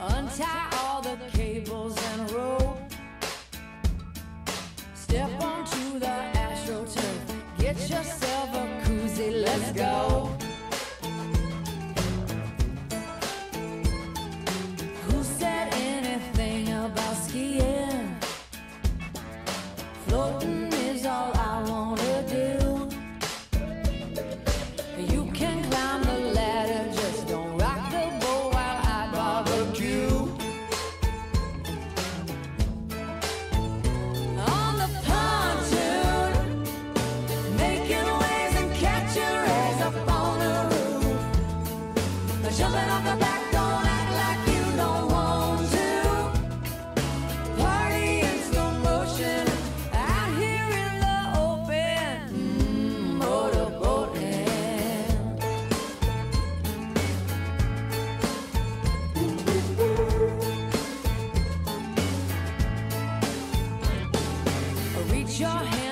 Untie all the cables and rope. Step onto the AstroTurf. Get yourself a koozie, let's go. Who said anything about skiing? Floating is all I wanna do. You can climb the ladder, just don't rock the boat while I barbecue. On the pontoon, making waves and catching rays up on the roof. Jumping off the back, don't act like you don't want to. Party in slow motion out here in the open. Motorboating. Reach your hand